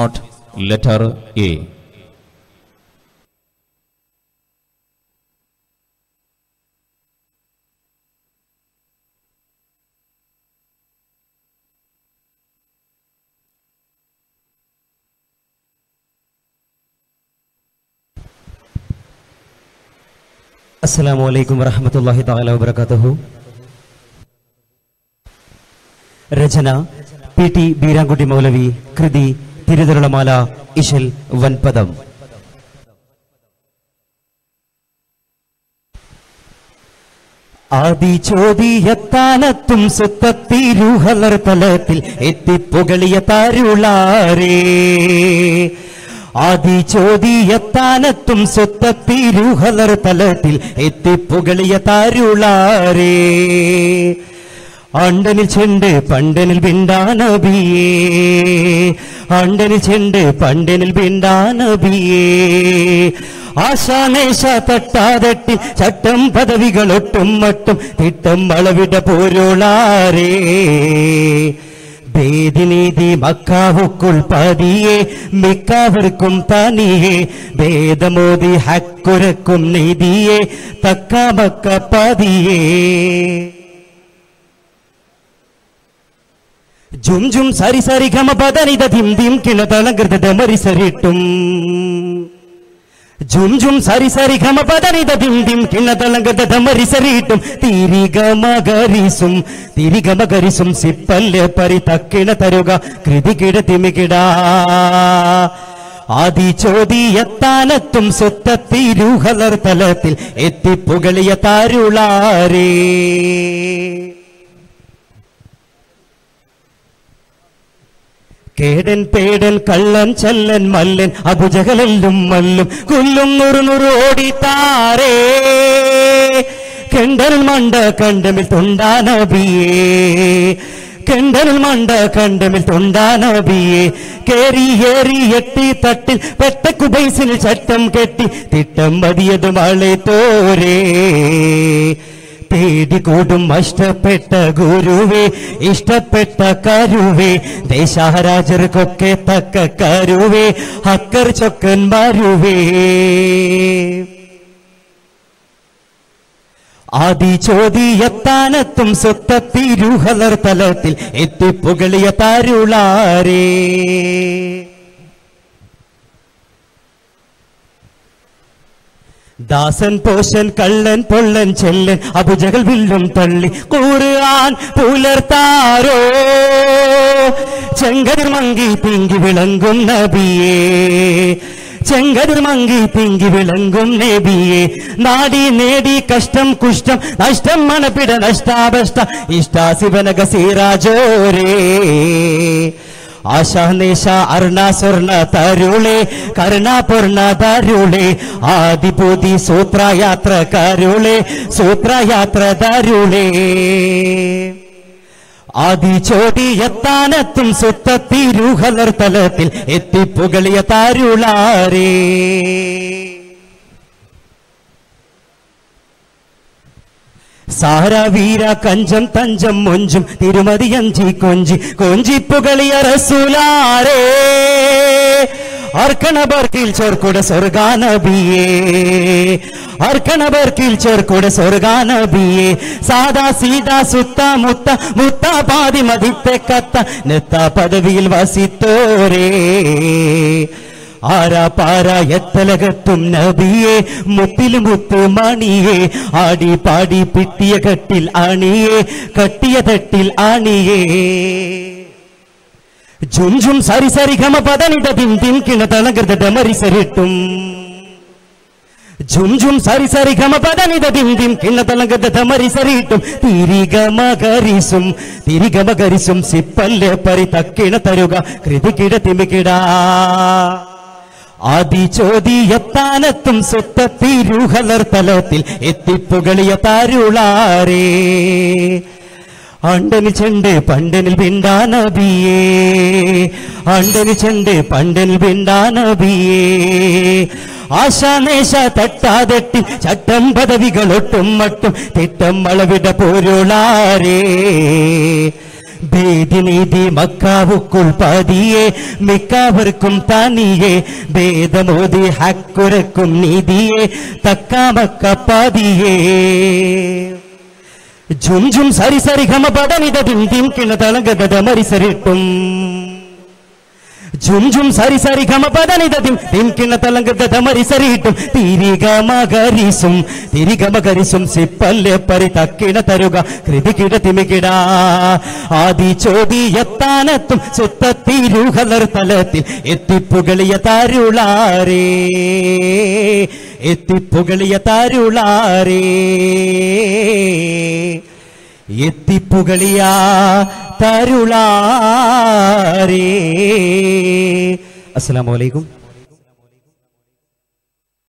letter A. അസ്സലാമു അലൈക്കും വറഹ്മത്തുള്ളാഹി തആല വബറകാതുഹു. രചന PT ബീരാൻകുട്ടി മൗലവി. കൃതി തിരുതരുളമാല ഇശൽ വൻപദം. ആദി ചോദിയത്താനത്തും സുത്തത്തിരുഹലർ തലത്തിൽ എത്തിപ്പുകളിയ താരുളാരേ. ആദി ചോദിയത്താനത്തും സുത്തത്തിരുഹലർ തലത്തിൽ എത്തിപ്പുകളിയ താരുളാരേ. ആണ്ടനിൽ ചെണ്ട് പണ്ടനിൽ ബിണ്ടാനബിയേ. ആണ്ടനിൽ ചെണ്ട് പണ്ടനിൽ ബിണ്ടാനബിയേ. ആശാനേശ തട്ടാതട്ടി ചട്ടം പദവികളൊട്ടും മട്ടും തിട്ടം വളവിട പോരുളാരേ. ഭേദിനീതി മക്കാവുക്കുൾ പതിയെ മിക്കവർക്കും തനിയെ ഭേദമോദി ഹക്കുരക്കും നീതിയെ തക്ക മക്ക പതിയെ. ജും ജും സരി സരി ഗമ പദനിത ധിം ധിം കിണതളകൃത മരിസരിട്ടും. ജും ജും സരി സരി ഗമ പദനിത ധിം ധിം കിണതളകൃത മരിസരിട്ടും. തിരിഗമകരിസും സിപ്പല്ലെ പരി തക്കിണ തരുക കൃതി കിട തിമികിട. ആദി ചോദിയത്താനത്തും സുത്തത്തിരുഹലർ തലത്തിൽ എത്തിപ്പുകളിയ താരുളാരേ. കേടൻ പേടൻ കള്ളൻ ചല്ലൻ മല്ലൻ അബുജഹലെല്ലും മല്ലും കൊല്ലും നുറുനുറു ഓടിത്താരേ. കെണ്ടനിൽ മണ്ട കണ്ടമിൽ തൊണ്ടാനബിയേ. കെണ്ടനിൽ മണ്ട കണ്ടമിൽ തൊണ്ടാനബിയേ. കേറി ഏറി എട്ടി തട്ടിൽ പെട്ടക്കുബൈസിൽ ചട്ടം കെട്ടി തിട്ടം മതിയതും ആളെ തോരേ. പേടികൂടും ഇഷ്ടപ്പെട്ട ഗുരുവേ ഇഷ്ടപ്പെട്ട കരുവേ. ദേശാരാജർക്കൊക്കെ തക്ക കരുവേ ഹക്കർ ചൊക്കന്മാരുവേ. ആദി ചോദിയത്താനത്തും സുത്തത്തിരുഹലർ തലത്തിൽ എത്തിപ്പുകളിയ താരുളാരേ. ദാസൻ പോഷൻ കള്ളൻ പൊള്ളൻ ചെല്ലൻ അബുജഹൽ വില്ലും തള്ളി ഖുർആൻ പുലർത്താരോ. ചെങ്കതിർ മങ്കി തിങ്കി വിളങ്ങും നബിയേ. ചെങ്കതിർ മങ്കി തിങ്കി വിളങ്ങും നബിയേ. നാടി നേടി കഷ്ടം കുഷ്ടം നഷ്ടം മണപ്പിട നഷ്ടാഭഷ്ട ഇഷ്ടാസിവനക സീരാജോരേ. ആശാനേശ അർണ സ്വർണ തരുളേ കരുണാപൂർണ തരുളേ. ആദിപൂതി സൂത്രയാത്ര കരുളേ സൂത്രയാത്ര തരുളേ. ആദി ചോദിയത്താനത്തും സുത്തത്തിരുഹലർ തലത്തിൽ എത്തിപ്പുകളിയ താരുളാരേ. സാര വീര കഞ്ചം തഞ്ചം മൊഞ്ചും തിരുമതിയഞ്ചി കൊഞ്ചി കൊഞ്ചിപ്പുകളിയ റസൂലാരേ. അർക്കണബർക്കിൽ ചോർക്കൂട സ്വർഗാനബിയേ. അർക്കണബർക്കിൽ ചോർക്കൂട സ്വർഗാനബിയേ. സാദാ സീതാ സുത്ത മുത്ത മുത്ത പാതി മതിത്തെ കത്ത നെത്ത പദവിയിൽ വസിത്തോരേ. ആരാ പാരാ എത്തലകത്തും നബിയെ മുത്തിലും മുത്ത് മണിയെ. ആടി പാടി പിട്ടിയ കട്ടിൽ ആണിയെ കട്ടിയ തട്ടിൽ ആണിയേ. ജും ജും സരി സരി ഗമ പദനിത ധിം ധിം കിണതളകൃത മരിസരിട്ടും. ജും ജും സരി സരി ഗമ പദനിത ധിം ധിം കിണതളകൃത മരിസരിട്ടും. തിരിഗമകരിസും സിപ്പല്ലെ പരി തക്കിണ തരുക കൃതി കിട തിമികിട. ആദി ചോദിയത്താനത്തും സുത്തത്തിരുഹലർ തലത്തിൽ എത്തിപ്പുകളിയ താരുളാരേ. ആണ്ടനിൽ ചെണ്ട് പണ്ടനിൽ ബിണ്ടാനബിയേ. ആണ്ടനിൽ ചെണ്ട് പണ്ടനിൽ ബിണ്ടാനബിയേ. ആശാനേശ തട്ടാതെട്ടി ചട്ടം പദവികളൊട്ടും മട്ടും തിട്ടം വളവിട പോരുളാരേ. ഭേദിനീതി മക്കാവുക്കുൾ പതിയെ മിക്കവർക്കും താനിയെ ഭേദമോദി ഹക്കുരക്കും നീതിയെ തക്കാമക്ക പതിയെ ഝും ഝും സരി സരി ഗമ പദനിത ദിം ദിം കിണ തളങ്കത മരിസരിട്ടും ഝും ഝും സരി സരി ഗമ പദനിത ദിം ദിം കിണ തളങ്കത മരിസരിട്ടും തിരിഗമകരിസും സിപ്പല്ലെ പരി തക്കിണ തരുക കൃതി കിട തിമികിട ആദി ചോദി എത്താനെത്തും സുത്തത്തിരുഹലർ തലത്തിൽ എത്തിപ്പുകളിയ താരുളാരേ എത്തിപ്പുകളിയ താരുളാരേ എത്തിപ്പുകളിയ തരുളാരേ. അസ്സലാമു അലൈക്കും.